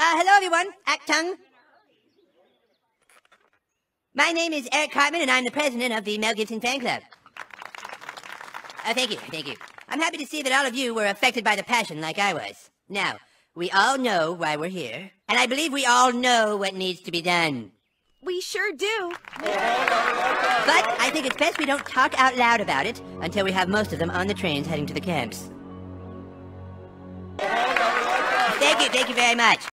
Hello everyone, Actung. My name is Eric Cartman and I'm the president of the Mel Gibson fan club. Thank you. I'm happy to see that all of you were affected by the passion like I was. Now, we all know why we're here, and I believe we all know what needs to be done. We sure do. But I think it's best we don't talk out loud about it until we have most of them on the trains heading to the camps. Thank you very much.